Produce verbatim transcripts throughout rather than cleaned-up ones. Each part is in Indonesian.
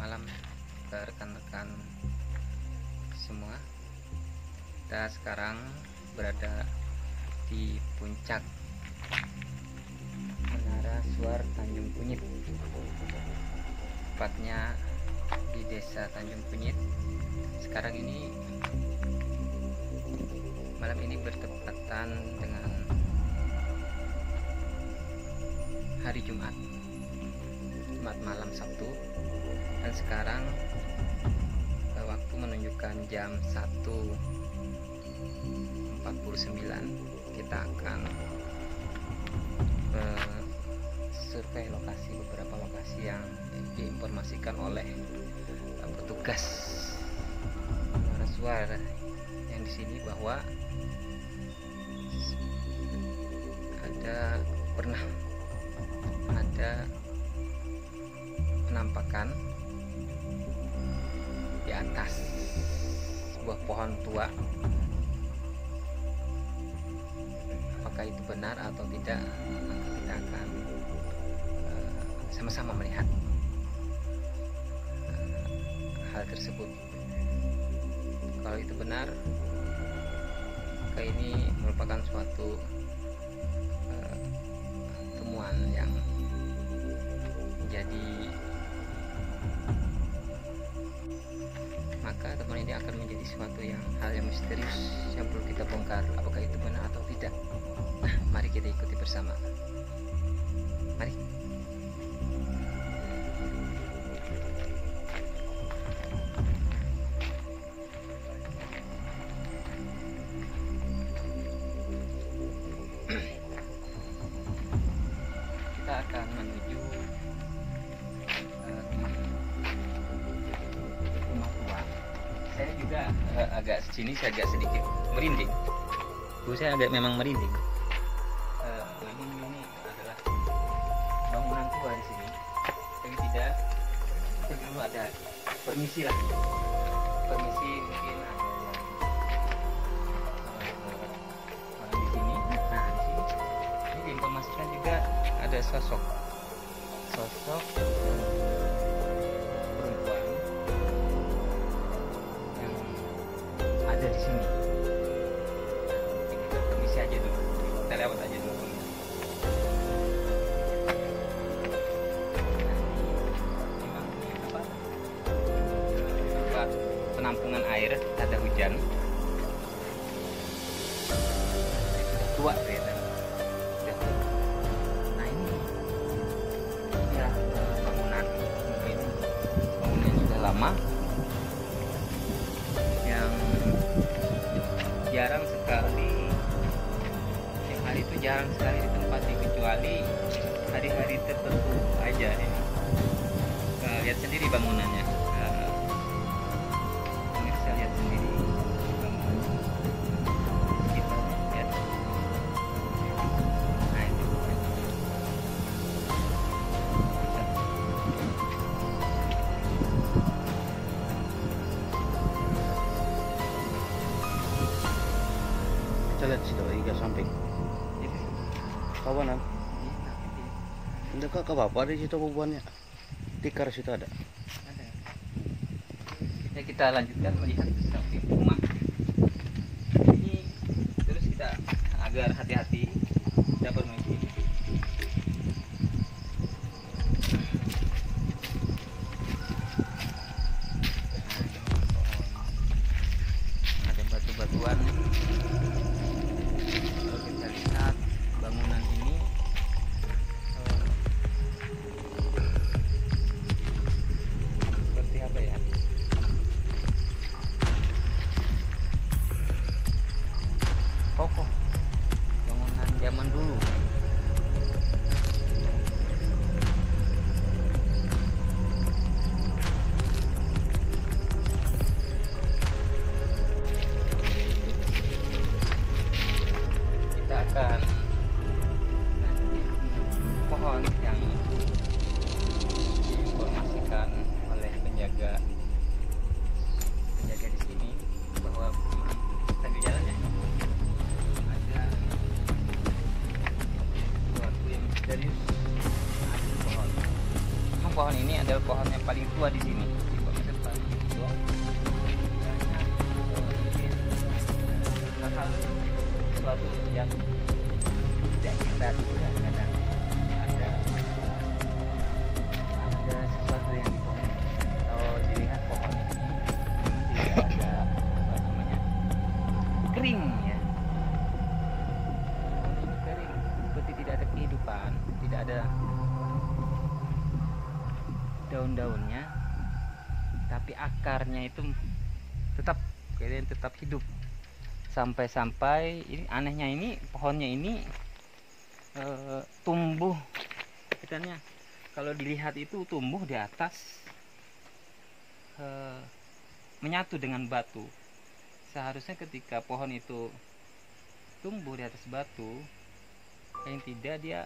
malam ke rekan-rekan semua. Kita sekarang berada di puncak Menara Suar Tanjung Kunyit, tepatnya di Desa Tanjung Kunyit. Sekarang ini malam ini bertepatan dengan hari Jumat Jumat malam Sabtu, dan sekarang waktu menunjukkan jam satu empat puluh sembilan. Kita akan uh, survei lokasi, beberapa lokasi yang diinformasikan oleh uh, petugas Menara Suar yang di sini, bahwa ada pernah ada penampakan di atas sebuah pohon tua. Apakah itu benar atau tidak, nanti kita akan sama-sama uh, melihat uh, hal tersebut. Kalau itu benar, maka ini merupakan suatu uh, temuan yang menjadi, maka temuan ini akan menjadi suatu yang hal yang misterius yang perlu kita bongkar. Apakah itu benar atau tidak? Nah, mari kita ikuti bersama. Mari. Kita akan menuju uh, rumah tua. Saya juga uh, agak sini, saya agak sedikit merinding. Bu, saya agak memang merinding. Uh, ini, ini adalah bangunan tua di sini. Tapi tidak, kita dulu ada permisi lah. Permisi, mungkin ada yang uh, orang di sini. Nah, di sini ini diinformasikan juga ada sosok sosok perempuan yang ada di sini. Kita permisi aja dulu, kita lewat aja dulu. Memang ini apa? Tempat penampungan air, ada hujan. Sudah tua ternyata. Sudah tua. Nah ini ya bangunan, mungkin bangunan sudah lama, yang jarang sekali, yang hari itu jarang sekali ditempati, kecuali hari-hari tertentu aja ini. Nah, lihat sendiri bangunannya. Nah, ini bisa lihat sendiri bangunannya. Kita lihat. Nah itu. Kita lihat situ tiga samping kawanan. Enggak kak, ke bapak di situ bubuannya. Tikar situ ada. Ada. Ya, kita lanjutkan melihat samping rumah. Ini terus kita agar hati-hati, tidak permisi. Ada batu-batuan. Kalau kita lihat bangunan ini, eh, seperti apa ya? Kokoh, bangunan zaman dulu. Kita akan pohon yang diinformasikan oleh penjaga penjaga di sini, bahwa sambil jalan ya ada pohon ini adalah pohon yang paling tua di sini. Di pohon yang paling tua. Hal-hal sesuatu yang tidak kita duga kadang ada ada sesuatu yang di pohon. Kalau dilihat pohon ini tidak ada apa namanya kering ya. Pohon ini kering, seperti tidak ada kehidupan, tidak ada daun-daunnya, tapi akarnya itu tetap kalian tetap hidup sampai-sampai ini anehnya ini pohonnya ini e, tumbuh katanya kalau dilihat itu tumbuh di atas e, menyatu dengan batu. Seharusnya ketika pohon itu tumbuh di atas batu, yang tidak dia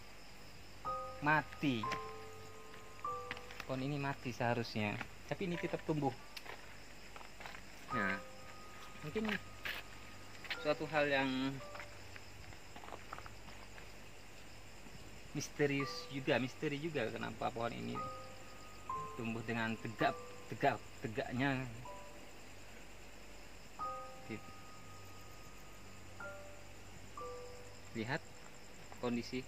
mati. Pohon ini mati seharusnya, tapi ini tetap tumbuh. Nah, mungkin suatu hal yang misterius juga, misteri juga kenapa pohon ini tumbuh dengan tegak, tegak, tegaknya. Lihat kondisi.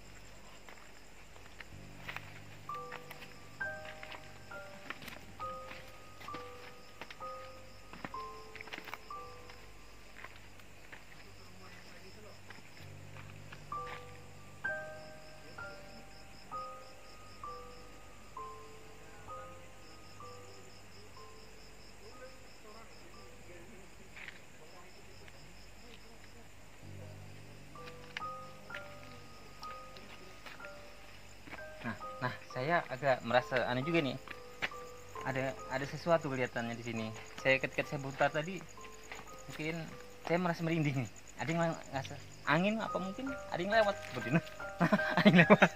Nah, saya agak merasa aneh juga nih. Ada ada sesuatu kelihatannya di sini. Saya ketika saya putar tadi, mungkin saya merasa merinding nih. Ada yang ngerasa angin apa mungkin ada yang lewat seperti itu. Ada yang lewat.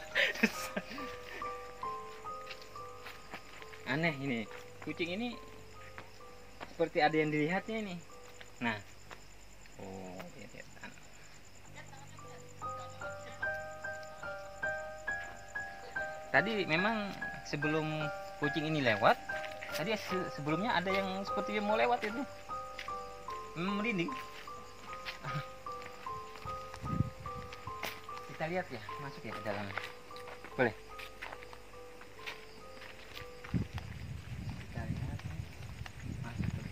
Aneh ini. Kucing ini seperti ada yang dilihatnya ini. Nah. Oh, lihat. Tadi memang sebelum kucing ini lewat, tadi sebelumnya ada yang seperti mau lewat itu. Memang merinding. Kita lihat ya, masuk ya ke dalam. Boleh? Kita lihat. Masuk.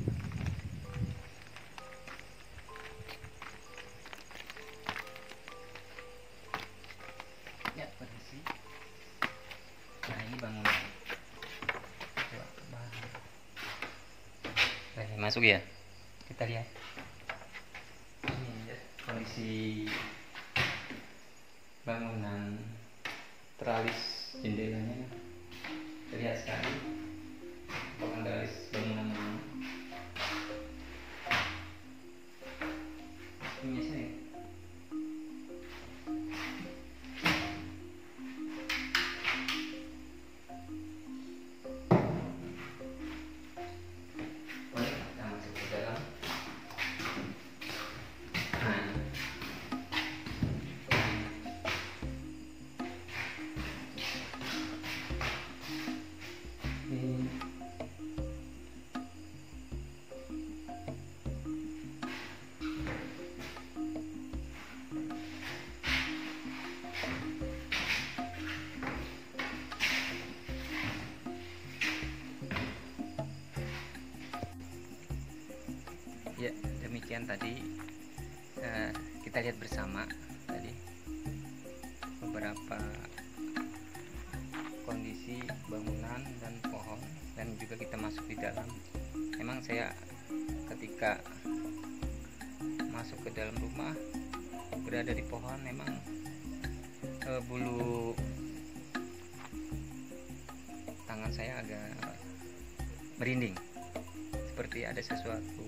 Ya, permisi. Nah, ini bangunan. Oke, masuk ya. Kita lihat. Ini ya, kondisi bangunan teralis jendelanya terlihat sekali. Bukan teralis bangunan ini sini. Ya, demikian tadi uh, kita lihat bersama tadi beberapa kondisi bangunan dan pohon, dan juga kita masuk di dalam. Memang saya ketika masuk ke dalam rumah berada di pohon, memang uh, bulu tangan saya agak merinding, seperti ada sesuatu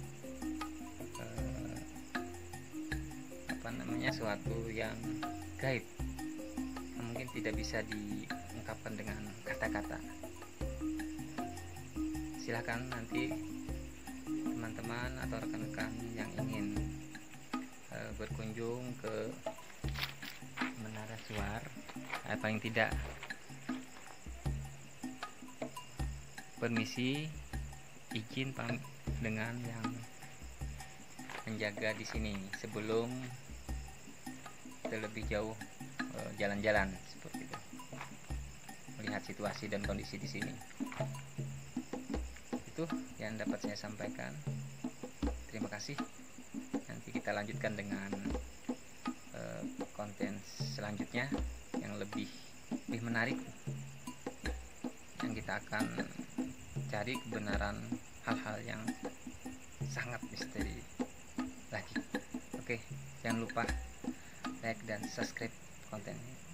apa namanya suatu yang gaib yang mungkin tidak bisa diungkapkan dengan kata-kata. Silakan nanti teman-teman atau rekan-rekan yang ingin uh, berkunjung ke Menara Suar, eh, paling tidak permisi, izin pamit dengan yang menjaga di sini sebelum kita lebih jauh eh, jalan-jalan seperti itu, melihat situasi dan kondisi di sini. Itu yang dapat saya sampaikan. Terima kasih. Nanti kita lanjutkan dengan uh, konten selanjutnya yang lebih lebih menarik, yang kita akan cari kebenaran hal-hal yang sangat misteri lagi. Oke, jangan lupa like dan subscribe kontennya.